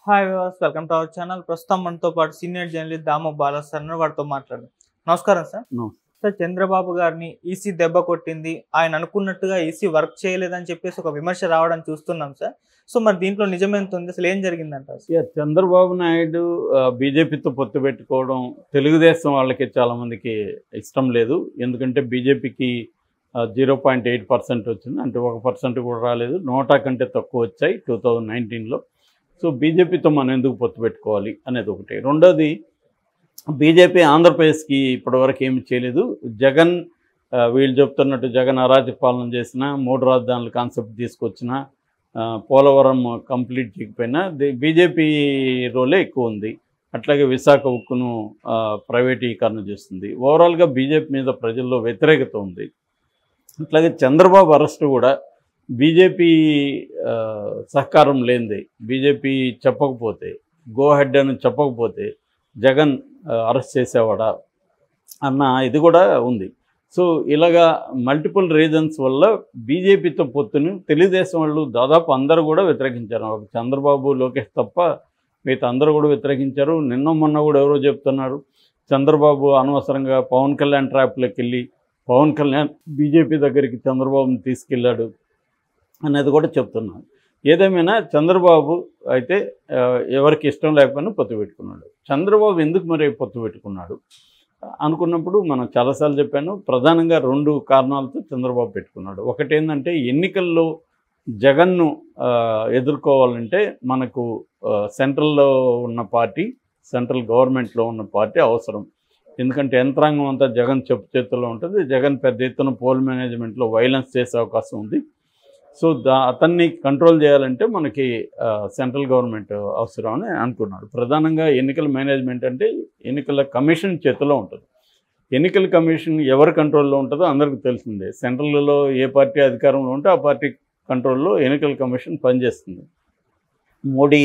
Hi viewers, welcome to our channel. ప్రస్తుతం మనతో పాటు senior journalist Damo Bala sir ఉన్నారు. వారితో మాట్లాడదాం. నమస్కారం సార్. సార్, చంద్రబాబు గారిని ఈసీ దెబ్బ కొట్టింది, ఆయన అనుకున్నట్టుగా ఈసీ వర్క్ చేయలేదని చెప్పేసి ఒక విమర్శ రావడం చూస్తున్నాం సార్. సో మరి దీంట్లో నిజమేంత ఉంది, అసలు ఏం జరిగిందంటారు? చంద్రబాబు నాయుడు బీజేపీతో పొత్తు పెట్టుకోవడం తెలుగుదేశం వాళ్ళకి చాలామందికి ఇష్టం లేదు. ఎందుకంటే బీజేపీకి 0.8% వచ్చింది, అంటే 1% కూడా రాలేదు. 100 కంటే తక్కువ వచ్చాయి 2019లో. సో బీజేపీతో మనం ఎందుకు పొత్తు పెట్టుకోవాలి అనేది ఒకటి. రెండోది, బీజేపీ ఆంధ్రప్రదేశ్కి ఇప్పటివరకు ఏమి చేయలేదు. జగన్ వీళ్ళు చెప్తున్నట్టు జగన్ అరాచక పాలన చేసిన, 3 రాజధానుల కాన్సెప్ట్ తీసుకొచ్చిన, పోలవరం కంప్లీట్ చేయకపోయినా బీజేపీ రోలే ఎక్కువ ఉంది. అట్లాగే విశాఖ ఉక్కును ప్రైవేటీకరణ చేస్తుంది. ఓవరాల్గా బీజేపీ మీద ప్రజల్లో వ్యతిరేకత ఉంది. అట్లాగే చంద్రబాబు అరెస్టు కూడా బీజేపీ సహకారం లేనిది, బీజేపీ చెప్పకపోతే, గో హెడ్ అని చెప్పకపోతే జగన్ అరెస్ట్ చేసేవాడా అన్న ఇది కూడా ఉంది. సో ఇలాగా మల్టిపుల్ రీజన్స్ వల్ల బీజేపీతో పొత్తుని తెలుగుదేశం వాళ్ళు దాదాపు అందరూ కూడా వ్యతిరేకించారు. చంద్రబాబు, లోకేష్ తప్ప మిగతా అందరూ కూడా వ్యతిరేకించారు. నిన్న మొన్న కూడా ఎవరో చెప్తున్నారు, చంద్రబాబు అనవసరంగా పవన్ కళ్యాణ్ ట్రాప్లోకి వెళ్ళి పవన్ కళ్యాణ్ బీజేపీ దగ్గరికి చంద్రబాబుని తీసుకెళ్ళాడు అనేది కూడా చెప్తున్నాను. ఏదేమైనా చంద్రబాబు అయితే ఎవరికి ఇష్టం లేకపోయినా పొత్తు పెట్టుకున్నాడు. చంద్రబాబు ఎందుకు మరి పొత్తు పెట్టుకున్నాడు అనుకున్నప్పుడు మనం చాలాసార్లు చెప్పాను, ప్రధానంగా 2 కారణాలతో చంద్రబాబు పెట్టుకున్నాడు. ఒకటి ఏంటంటే, ఎన్నికల్లో జగన్ను ఎదుర్కోవాలంటే మనకు సెంట్రల్లో ఉన్న పార్టీ, సెంట్రల్ గవర్నమెంట్లో ఉన్న పార్టీ అవసరం. ఎందుకంటే యంత్రాంగం అంతా జగన్ చెప్పు చేతుల్లో ఉంటుంది. జగన్ పెద్ద ఎత్తున పోల్ మేనేజ్మెంట్లో వైలెన్స్ చేసే అవకాశం ఉంది. సో అతన్ని కంట్రోల్ చేయాలంటే మనకి సెంట్రల్ గవర్నమెంట్ అవసరం అని అనుకున్నాడు. ప్రధానంగా ఎన్నికల మేనేజ్మెంట్ అంటే ఎన్నికల కమిషన్ చేతిలో ఉంటుంది. ఎన్నికల కమిషన్ ఎవరి కంట్రోల్లో ఉంటుందో అందరికీ తెలిసిందే. సెంట్రల్లో ఏ పార్టీ అధికారంలో ఉంటే ఆ పార్టీ కంట్రోల్లో ఎన్నికల కమిషన్ పనిచేస్తుంది. మోడీ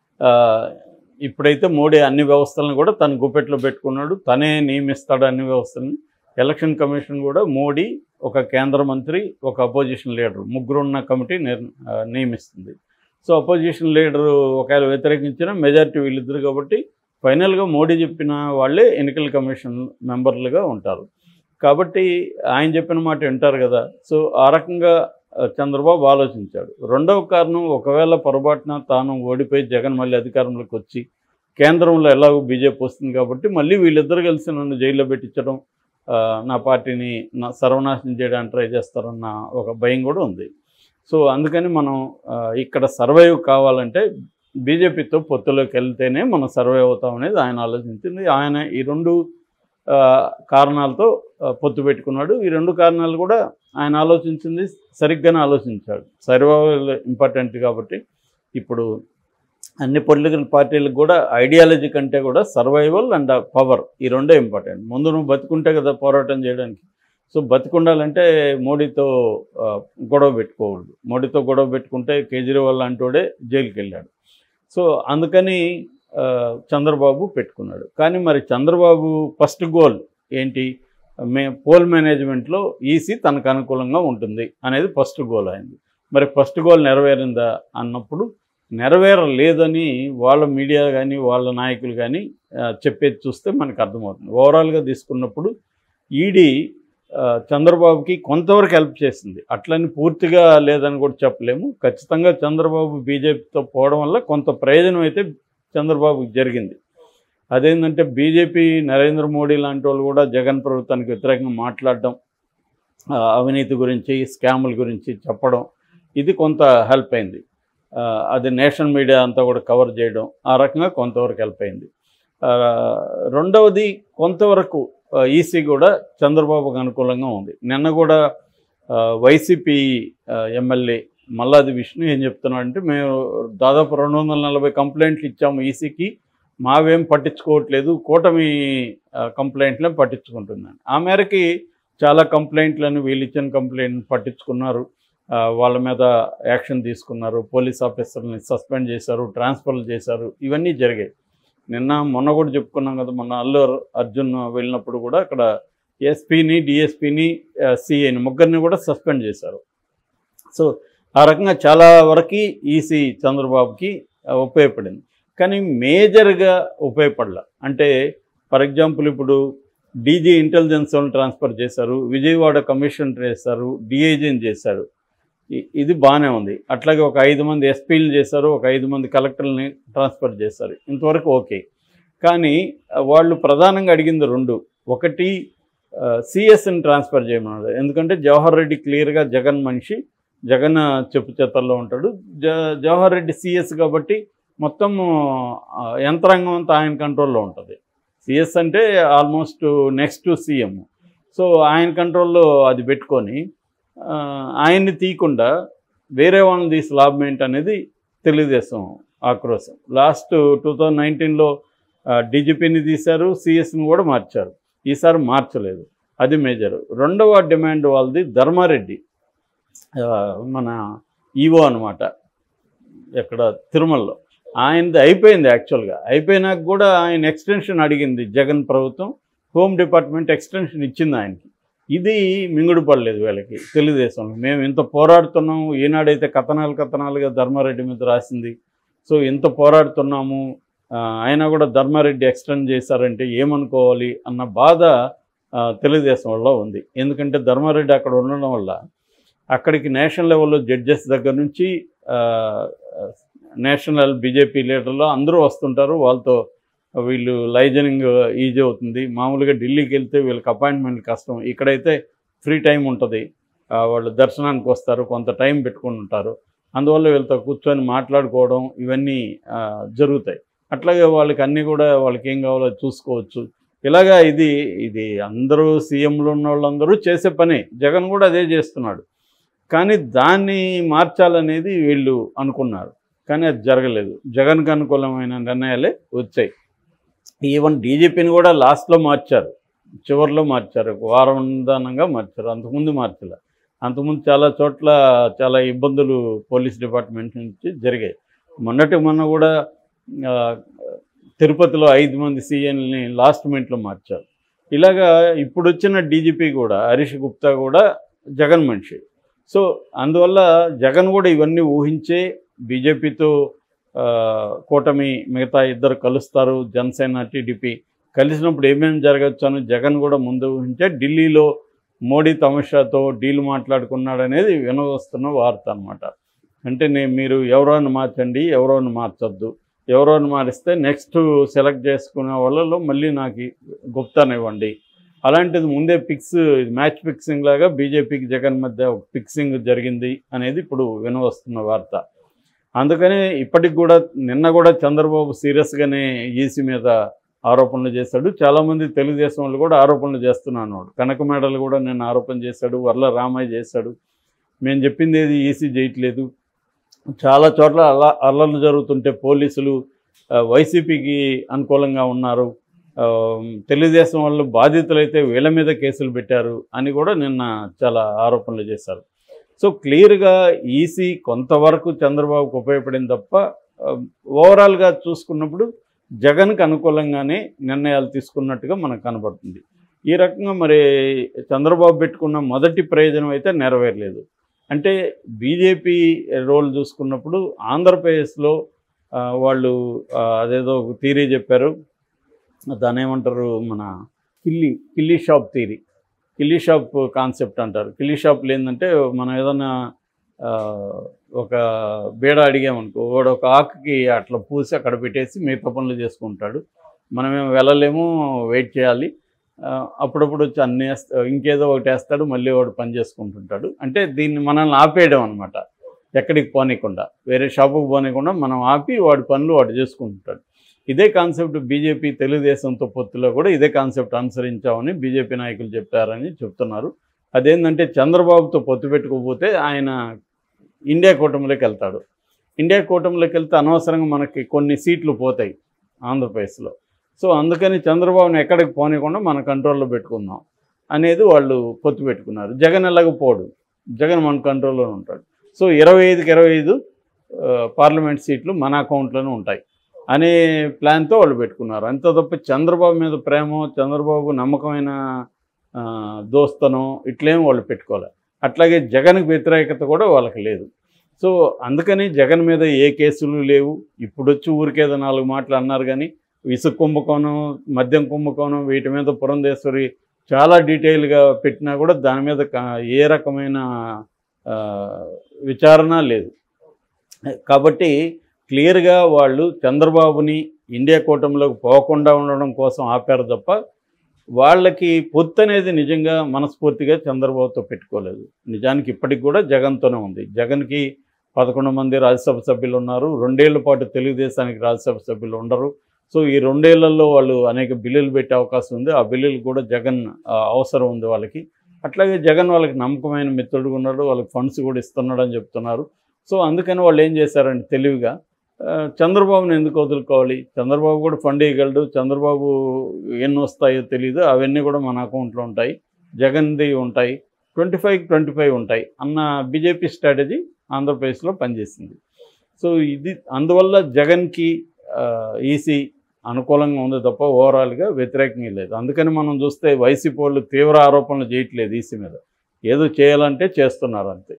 ఇప్పుడైతే మోడీ అన్ని వ్యవస్థలను కూడా తన గుప్పెట్లో పెట్టుకున్నాడు. తనే నియమిస్తాడు అన్ని వ్యవస్థలని. ఎలక్షన్ కమిషన్ కూడా మోడీ, ఒక కేంద్ర మంత్రి, ఒక అపోజిషన్ లీడర్, ముగ్గురున్న కమిటీ నియమిస్తుంది. సో అపోజిషన్ లీడరు ఒకవేళ వ్యతిరేకించిన మెజారిటీ వీళ్ళిద్దరు కాబట్టి ఫైనల్గా మోడీ చెప్పిన వాళ్ళే ఎన్నికల కమిషన్ మెంబర్లుగా ఉంటారు. కాబట్టి ఆయన చెప్పిన మాట వింటారు కదా. సో ఆ రకంగా చంద్రబాబు ఆలోచించాడు. రెండవ కారణం, ఒకవేళ పొరపాటున తాను ఓడిపోయి జగన్ మళ్ళీ అధికారంలోకి వచ్చి కేంద్రంలో ఎలాగో బీజేపీ వస్తుంది కాబట్టి మళ్ళీ వీళ్ళిద్దరు కలిసి నన్ను జైల్లో పెట్టించడం, నా పార్టీని సర్వనాశనం చేయడానికి ట్రై చేస్తారన్న ఒక భయం కూడా ఉంది. సో అందుకని మనం ఇక్కడ సర్వైవ్ కావాలంటే బీజేపీతో పొత్తులోకి వెళ్తేనే మనం సర్వైవ్ అవుతాం అనేది ఆయన ఆలోచించింది. ఆయన ఈ 2 కారణాలతో పొత్తు పెట్టుకున్నాడు. ఈ 2 కారణాలు కూడా ఆయన ఆలోచించింది సరిగ్గానే ఆలోచించాడు. సర్వైవల్ ఇంపార్టెంట్ కాబట్టి ఇప్పుడు అన్ని పొలిటికల్ పార్టీలకు కూడా ఐడియాలజీ కంటే కూడా సర్వైవల్ అండ్ పవర్, ఈ 2 ఇంపార్టెంట్. ముందు నువ్వు బతుకుంటే కదా పోరాటం చేయడానికి. సో బతుకుండాలంటే మోడీతో గొడవ పెట్టుకోకూడదు. మోడీతో గొడవ పెట్టుకుంటే కేజ్రీవాల్ లాంటోడే జైలుకి వెళ్ళాడు. సో అందుకని చంద్రబాబు పెట్టుకున్నాడు. కానీ మరి చంద్రబాబు ఫస్ట్ గోల్ ఏంటి? పోల్ మేనేజ్మెంట్లో ఈసీ తనకు అనుకూలంగా ఉంటుంది అనేది ఫస్ట్ గోల్ అయింది. మరి ఫస్ట్ గోల్ నెరవేరిందా అన్నప్పుడు నెరవేరలేదని వాళ్ళ మీడియా కానీ వాళ్ళ నాయకులు కానీ చెప్పేది చూస్తే మనకు అర్థమవుతుంది. ఓవరాల్గా తీసుకున్నప్పుడు ఈడీ చంద్రబాబుకి కొంతవరకు హెల్ప్ చేసింది. అట్లని పూర్తిగా లేదని కూడా చెప్పలేము. ఖచ్చితంగా చంద్రబాబు బీజేపీతో పోవడం వల్ల కొంత ప్రయోజనం అయితే చంద్రబాబుకి జరిగింది. అదేంటంటే బీజేపీ, నరేంద్ర మోడీ లాంటి వాళ్ళు కూడా జగన్ ప్రభుత్వానికి వ్యతిరేకంగా మాట్లాడడం, అవినీతి గురించి, స్కాముల గురించి చెప్పడం, ఇది కొంత హెల్ప్ అయింది. అది నేషనల్ మీడియా అంతా కూడా కవర్ చేయడం, ఆ రకంగా కొంతవరకు హెల్ప్ అయింది. రెండవది, కొంతవరకు ఈసీ కూడా చంద్రబాబుకు అనుకూలంగా ఉంది. నిన్న కూడా వైసీపీ ఎమ్మెల్యే మల్లాది విష్ణు ఏం చెప్తున్నాడంటే, మేము దాదాపు 240 కంప్లైంట్లు ఇచ్చాము ఈసీకి, మావేం పట్టించుకోవట్లేదు, కూటమి కంప్లైంట్లే పట్టించుకుంటున్నాను. ఆ మేరకి చాలా కంప్లైంట్లను, వీళ్ళు ఇచ్చిన కంప్లైంట్ పట్టించుకున్నారు, వాళ్ళ మీద యాక్షన్ తీసుకున్నారు, పోలీస్ ఆఫీసర్ని సస్పెండ్ చేశారు, ట్రాన్స్ఫర్లు చేశారు, ఇవన్నీ జరిగాయి. మొన్న కూడా చెప్పుకున్నాం కదా, మొన్న అల్లు అర్జున్ వెళ్ళినప్పుడు కూడా అక్కడ ఎస్పీని, డిఎస్పీని, సిఐని ముగ్గురిని కూడా సస్పెండ్ చేశారు. సో ఆ రకంగా చాలా వరకు ఈసీ చంద్రబాబుకి ఉపయోగపడింది. కానీ మేజర్గా ఉపయోగపడలా. అంటే ఫర్ ఎగ్జాంపుల్ ఇప్పుడు డీజీ ఇంటెలిజెన్స్ వాళ్ళని ట్రాన్స్ఫర్ చేశారు, విజయవాడ కమిషనర్ చేశారు, డిఐజీని చేశారు, ఇది బాగానే ఉంది. అట్లాగే ఒక 5 మంది ఎస్పీలు చేశారు, ఒక 5 మంది కలెక్టర్లని ట్రాన్స్ఫర్ చేశారు, ఇంతవరకు ఓకే. కానీ వాళ్ళు ప్రధానంగా అడిగింది 2. ఒకటి సిఎస్ని ట్రాన్స్ఫర్ చేయమన్నారు. ఎందుకంటే జవహర్ రెడ్డి క్లియర్గా జగన్ మనిషి, జగన్ చెప్పు చేతల్లో ఉంటాడు. జవహర్ రెడ్డి సిఎస్ కాబట్టి మొత్తం యంత్రాంగం అంతా ఆయన కంట్రోల్లో ఉంటుంది. సిఎస్ అంటే almost next to CM. So ఆయన కంట్రోల్లో అది పెట్టుకొని ఆయన్ని తీయకుండా వేరే వాళ్ళని తీసి లాభం ఏంటనేది తెలుగుదేశం ఆక్రోశం. లాస్ట్ 2019లో డీజీపీని తీశారు, సిఎస్ని కూడా మార్చారు. ఈసారి మార్చలేదు, అది మేజర్. రెండవ డిమాండ్ వాళ్ళది ధర్మారెడ్డి, మన ఈవో అనమాట, ఎక్కడ తిరుమలలో. ఆయనది అయిపోయింది. యాక్చువల్గా అయిపోయినాక కూడా ఆయన ఎక్స్టెన్షన్ అడిగింది జగన్ ప్రభుత్వం, హోమ్ డిపార్ట్మెంట్ ఎక్స్టెన్షన్ ఇచ్చింది ఆయనకి. ఇది మింగుడు పడలేదు వీళ్ళకి తెలుగుదేశంలో. మేము ఇంత పోరాడుతున్నాము, ఈనాడైతే కథనాలుగా ధర్మారెడ్డి మీద రాసింది. సో ఇంత పోరాడుతున్నాము, అయినా కూడా ధర్మారెడ్డి ఎక్స్టెండ్ చేశారంటే ఏమనుకోవాలి అన్న బాధ తెలుగుదేశం వల్ల ఉంది. ఎందుకంటే ధర్మారెడ్డి అక్కడ ఉండడం వల్ల అక్కడికి నేషనల్ లెవెల్లో జడ్జెస్ దగ్గర నుంచి నేషనల్ బీజేపీ లీడర్లు అందరూ వస్తుంటారు. వాళ్ళతో వీళ్ళు లైజనింగ్ ఈజీ అవుతుంది. మామూలుగా ఢిల్లీకి వెళ్తే వీళ్ళకి అపాయింట్మెంట్ కష్టం. ఇక్కడైతే ఫ్రీ టైం ఉంటుంది, వాళ్ళు దర్శనానికి వస్తారు, కొంత టైం పెట్టుకుని ఉంటారు. అందువల్ల వీళ్ళతో కూర్చొని మాట్లాడుకోవడం ఇవన్నీ జరుగుతాయి. అట్లాగే వాళ్ళకి అన్నీ కూడా వాళ్ళకి ఏం కావాలో చూసుకోవచ్చు. ఇలాగా ఇది అందరూ సీఎంలు ఉన్న వాళ్ళందరూ చేసే పని. జగన్ కూడా అదే చేస్తున్నాడు. కానీ దాన్ని మార్చాలనేది వీళ్ళు అనుకున్నారు, కానీ అది జరగలేదు. జగన్కి అనుకూలమైన నిర్ణయాలే వచ్చాయి. ఈవెన్ డీజీపీని కూడా లాస్ట్లో మార్చారు, చివరిలో మార్చారు, వారం దానంగా మార్చారు. అంతకుముందు మార్చలే. అంతకుముందు చాలా చోట్ల చాలా ఇబ్బందులు పోలీస్ డిపార్ట్మెంట్ నుంచి జరిగాయి. మొన్న కూడా తిరుపతిలో 5 మంది సీఎంలని లాస్ట్ మినిట్లో మార్చారు. ఇలాగా ఇప్పుడు వచ్చిన డీజీపీ కూడా హరీష్ గుప్తా కూడా జగన్ మనిషి. సో అందువల్ల జగన్ కూడా ఇవన్నీ ఊహించే బీజేపీతో కూటమి మిగతా ఇద్దరు కలుస్తారు, జనసేన టీడీపీ కలిసినప్పుడు ఏమేమి జరగచ్చు అని జగన్ కూడా ముందు ఊహించే ఢిల్లీలో మోడీ అమిత్ షాతో డీల్ మాట్లాడుకున్నాడనేది వినవస్తున్న వార్త అనమాట. అంటే మీరు ఎవరోని మార్చండి, ఎవరోని మార్చొద్దు, ఎవరోని మారిస్తే నెక్స్ట్ సెలెక్ట్ చేసుకునే వాళ్ళలో మళ్ళీ నాకు గుప్తానివ్వండి. అలాంటిది ముందే మ్యాచ్ ఫిక్సింగ్ లాగా బీజేపీకి జగన్ మధ్య ఫిక్సింగ్ జరిగింది అనేది ఇప్పుడు వినవస్తున్న వార్త. అందుకని ఇప్పటికి కూడా నిన్న కూడా చంద్రబాబు సీరియస్గానే ఈసీ మీద ఆరోపణలు చేశాడు. చాలామంది తెలుగుదేశం వాళ్ళు కూడా ఆరోపణలు చేస్తున్నాను. కనకమేడలు కూడా నిన్న ఆరోపణ చేశాడు, వర్ల రామయ్య చేశాడు. మేము చెప్పింది ఏది ఈసీ చేయట్లేదు. చాలా చోట్ల అల్లర్లు జరుగుతుంటే పోలీసులు వైసీపీకి అనుకూలంగా ఉన్నారు, తెలుగుదేశం వాళ్ళు బాధితులైతే వీళ్ళ మీద కేసులు పెట్టారు అని కూడా నిన్న చాలా ఆరోపణలు చేశారు. సో క్లియర్గా ఈసీ కొంతవరకు చంద్రబాబుకు ఉపయోగపడింది తప్ప ఓవరాల్గా చూసుకున్నప్పుడు జగన్కి అనుకూలంగానే నిర్ణయాలు తీసుకున్నట్టుగా మనకు కనబడుతుంది. ఈ రకంగా మరి చంద్రబాబు పెట్టుకున్న మొదటి ప్రయోజనం అయితే నెరవేరలేదు. అంటే బీజేపీ రోల్ చూసుకున్నప్పుడు ఆంధ్రప్రదేశ్లో వాళ్ళు అదేదో థీరీ చెప్పారు, దాని ఏమంటారు, మన కిల్లీ షాప్ థీరీ, కిల్లీ షాప్ కాన్సెప్ట్ అంటారు. కిల్లీ షాప్లు ఏంటంటే మనం ఏదైనా ఒక బీడ అడిగామనుకో, వాడు ఒక ఆకుకి అట్లా పూసి అక్కడ పెట్టేసి మిగతా పనులు చేసుకుంటాడు. మనమేం వెళ్ళలేము, వెయిట్ చేయాలి. అప్పుడప్పుడు వచ్చి అన్నీ ఇంకేదో ఒకటి వేస్తాడు, మళ్ళీ వాడు పని చేసుకుంటుంటాడు. అంటే దీన్ని మనల్ని ఆపేయడం అనమాట, ఎక్కడికి పోనీయకుండా, వేరే షాపుకి పోనీయకుండా మనం ఆపి వాడి పనులు వాడు చేసుకుంటుంటాడు. ఇదే కాన్సెప్ట్ బీజేపీ తెలుగుదేశంతో పొత్తులో కూడా ఇదే కాన్సెప్ట్ అనుసరించామని బీజేపీ నాయకులు చెప్పారని చెప్తున్నారు. అదేంటంటే చంద్రబాబుతో పొత్తు పెట్టుకోకపోతే ఆయన ఇండియా కూటమిలోకి వెళ్తాడు. ఇండియా కూటమిలోకి వెళ్తే అనవసరంగా మనకి కొన్ని సీట్లు పోతాయి ఆంధ్రప్రదేశ్లో. సో అందుకని చంద్రబాబుని ఎక్కడికి పోనీయకుండా మన కంట్రోల్లో పెట్టుకుందాం అనేది వాళ్ళు పొత్తు పెట్టుకున్నారు. జగన్ ఎలాగో పోడు, జగన్ మన కంట్రోల్లోనే ఉంటాడు. సో 25కి 25 పార్లమెంట్ సీట్లు మన అకౌంట్లోనే ఉంటాయి అనే ప్లాన్తో వాళ్ళు పెట్టుకున్నారు. అంత తప్ప చంద్రబాబు మీద ప్రేమ, చంద్రబాబు నమ్మకమైన దోస్తనం ఇట్లేం వాళ్ళు పెట్టుకోవాలి. అట్లాగే జగన్కి వ్యతిరేకత కూడా వాళ్ళకి లేదు. సో అందుకని జగన్ మీద ఏ కేసులు లేవు. ఇప్పుడు వచ్చి ఊరికేదో 4 మాటలు అన్నారు కానీ ఇసుక కుంభకోణం, మద్యం కుంభకోణం వీటి మీద పురంధేశ్వరి చాలా డీటెయిల్గా పెట్టినా కూడా దాని మీద ఏ రకమైన విచారణ లేదు. కాబట్టి క్లియర్గా వాళ్ళు చంద్రబాబుని ఇండియా కూటమిలోకి పోకుండా ఉండడం కోసం ఆపారు తప్ప వాళ్ళకి పొత్తు అనేది నిజంగా మనస్ఫూర్తిగా చంద్రబాబుతో పెట్టుకోలేదు. నిజానికి ఇప్పటికి కూడా జగన్తోనే ఉంది. జగన్కి 11 మంది రాజ్యసభ సభ్యులు ఉన్నారు. 2 ఏళ్ల పాటు తెలుగుదేశానికి రాజ్యసభ సభ్యులు ఉండరు. సో ఈ 2 ఏళ్లలో వాళ్ళు అనేక బిల్లులు పెట్టే అవకాశం ఉంది. ఆ బిల్లులు కూడా జగన్ అవసరం ఉంది వాళ్ళకి. అట్లాగే జగన్ వాళ్ళకి నమ్మకమైన మిత్రుడు ఉన్నాడు, వాళ్ళకి ఫండ్స్ కూడా ఇస్తున్నాడు అని చెప్తున్నారు. సో అందుకని వాళ్ళు ఏం చేశారంటే తెలివిగా చంద్రబాబుని ఎందుకు వదులుకోవాలి, చంద్రబాబు కూడా ఫండ్ ఇవ్వగలడు, చంద్రబాబు ఎన్ని వస్తాయో తెలియదు, అవన్నీ కూడా మన అకౌంట్లో ఉంటాయి, జగన్ది ఉంటాయి, 25-25 ఉంటాయి అన్న బీజేపీ స్ట్రాటజీ ఆంధ్రప్రదేశ్లో పనిచేసింది. సో ఇది అందువల్ల జగన్కి ఈసీ అనుకూలంగా ఉంది తప్ప ఓవరాల్గా వ్యతిరేకంగా లేదు. అందుకని మనం చూస్తే వైసీపీ వాళ్ళు తీవ్ర ఆరోపణలు చేయట్లేదు ఈసీ మీద, ఏదో చేయాలంటే చేస్తున్నారు అంతే.